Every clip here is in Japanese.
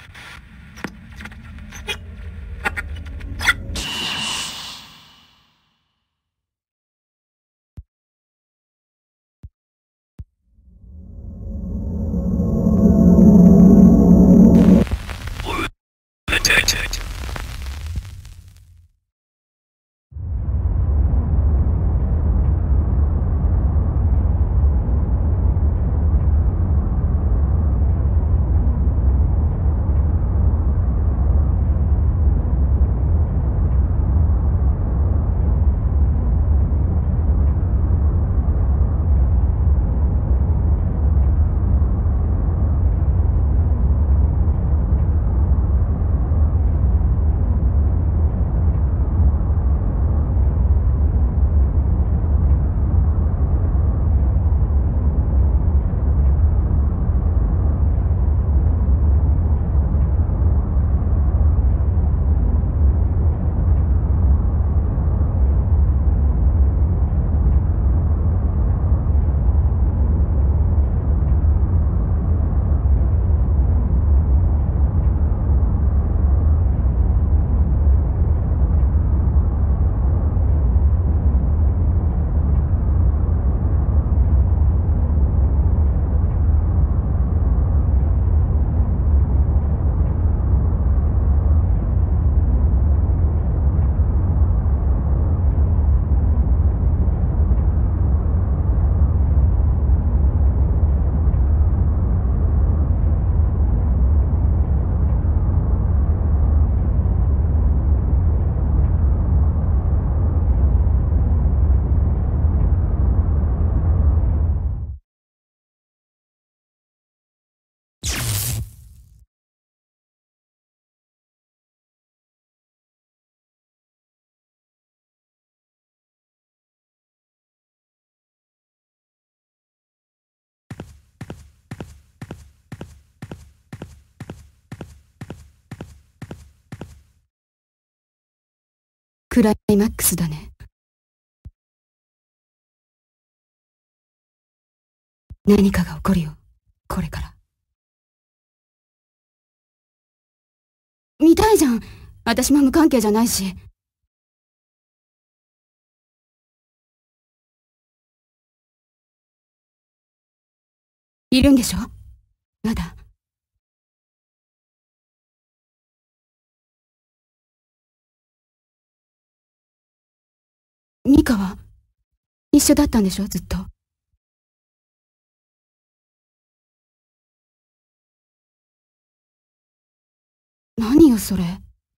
クライマックスだね。何かが起こるよ、これから。見たいじゃん。私も無関係じゃないし。いるんでしょまだ。ミカは一緒だったんでしょずっと。何よそれ。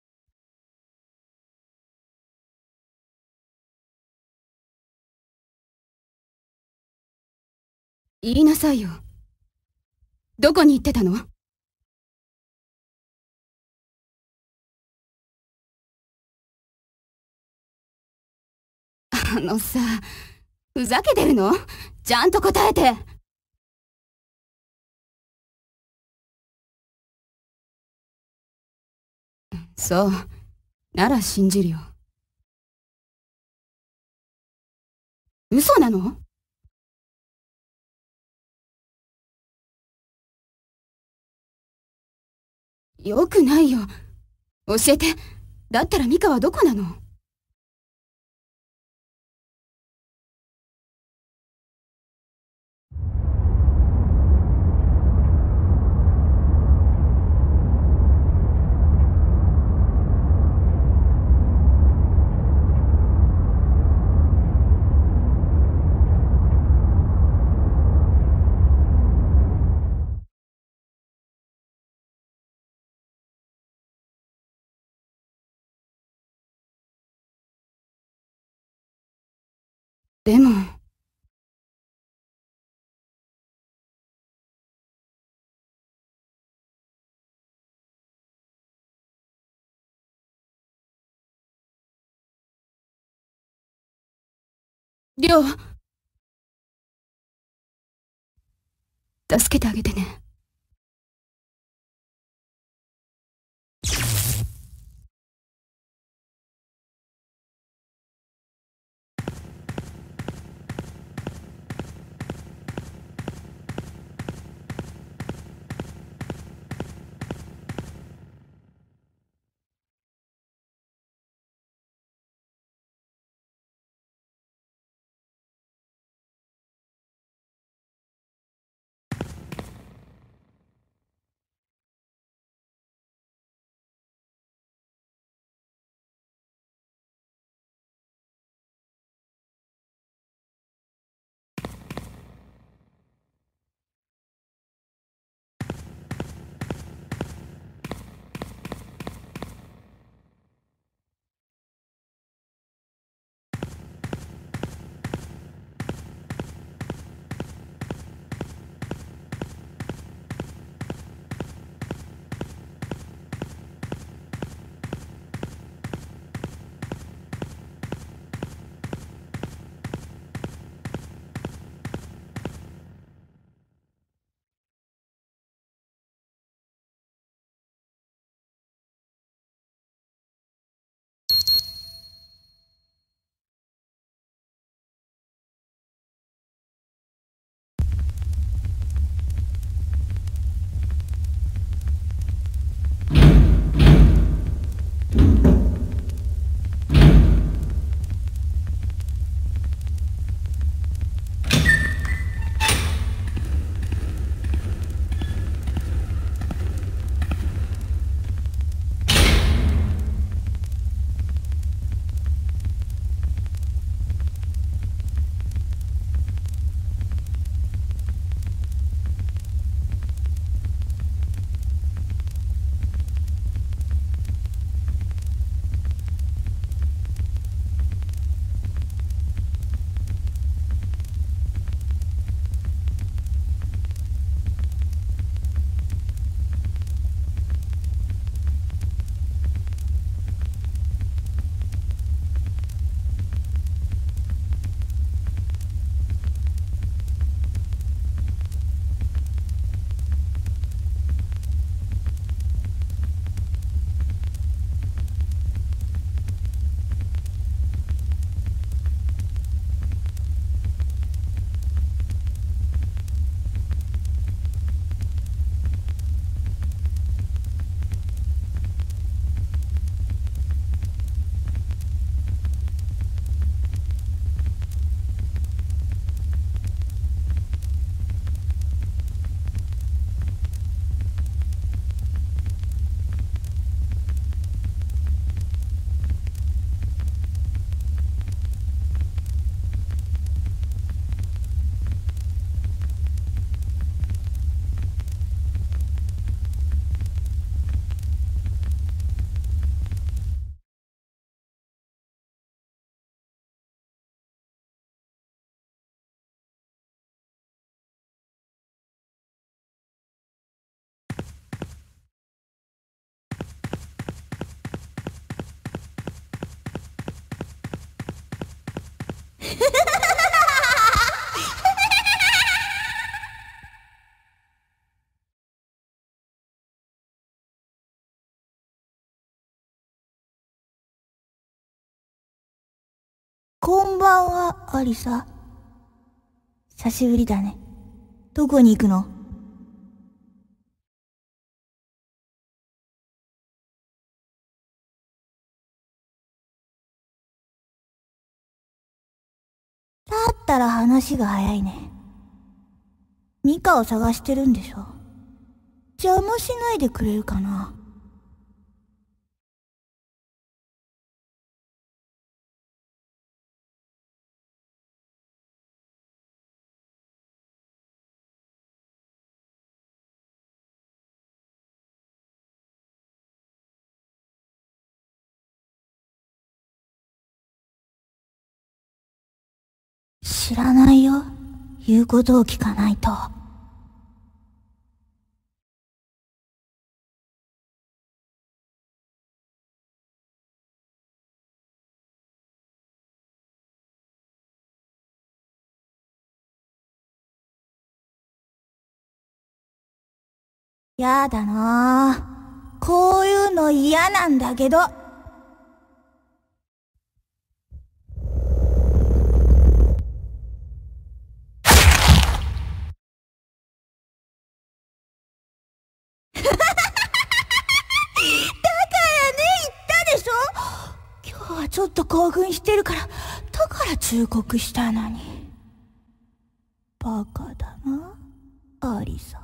言いなさいよ。どこに行ってたの？あのさ、ふざけてるの？ちゃんと答えて。そう、なら信じるよ。嘘なの？よくないよ。教えて。だったらミカはどこなの？でも、りょう、助けてあげてね。 アリサ。久しぶりだね。どこに行くの？だったら話が早いね。ミカを探してるんでしょ？邪魔しないでくれるかな。知らないよ。言うことを聞かないと。やだなぁ。こういうの嫌なんだけど。でしょ？今日はちょっと興奮してるから、だから忠告したのに。バカだな、アリサ。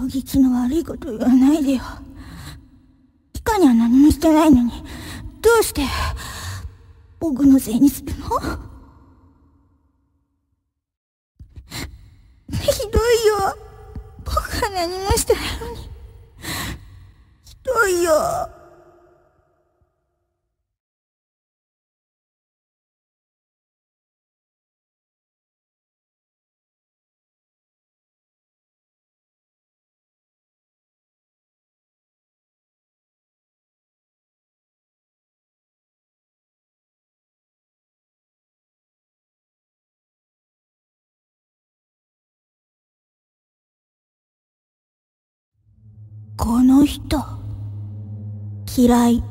人聞きの悪いこと言わないでよ。ミカには何もしてないのに、どうして僕のせいにするの？ひどいよ。僕は何もしてないのに。ひどいよ。この人、嫌い。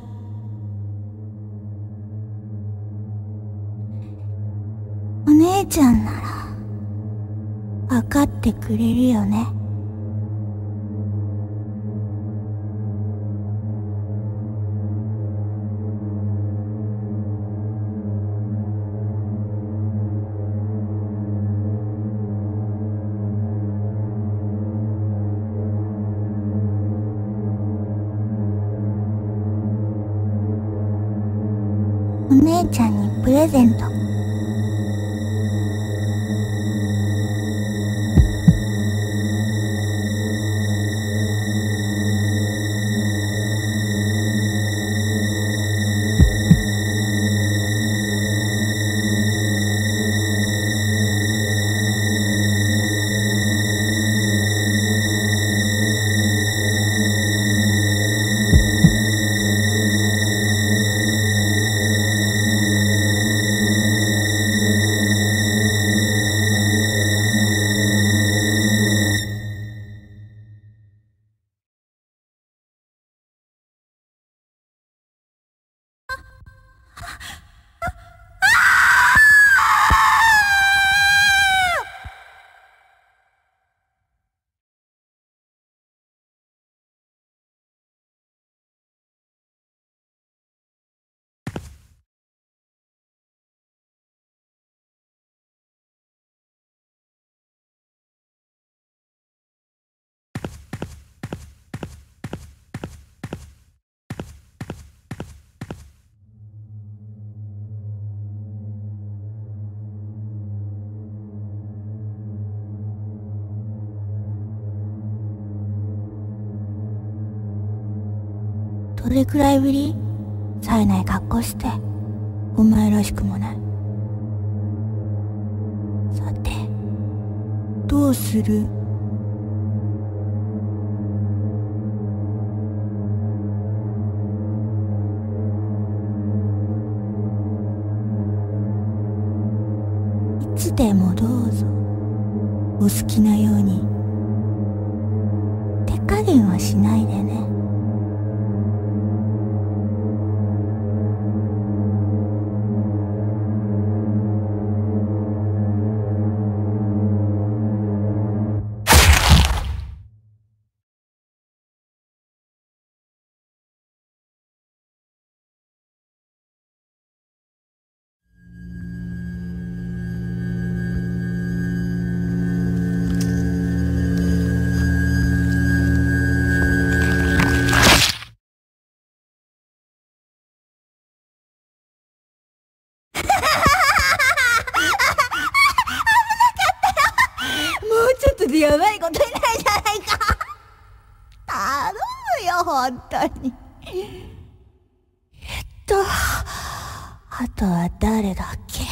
お姉ちゃんなら、わかってくれるよね。お姉ちゃんにプレゼント。どれくらいぶり？冴えない格好して。お前らしくもない。さて、どうする？いつでもどうぞ。お好きなように。手加減はしないでね。ちょっとでやばいことになるじゃないか。頼むよ、本当に。あとは誰だっけ。